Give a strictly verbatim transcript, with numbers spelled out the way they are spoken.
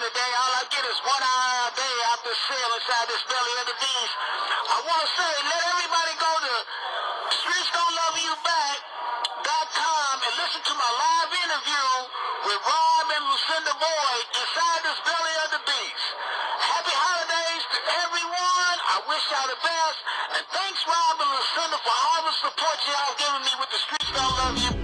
holiday. All I get is one hour a day after sale inside this belly of the beast. I want to say, let everybody go to streets don't love you back dot com and listen to my live interview with Rob and Lucinda Boyd inside this belly of the beast. Happy holidays to everyone. I wish y'all the best. And thanks, Rob and Lucinda, for all the support y'all giving me with the Streets Don't Love You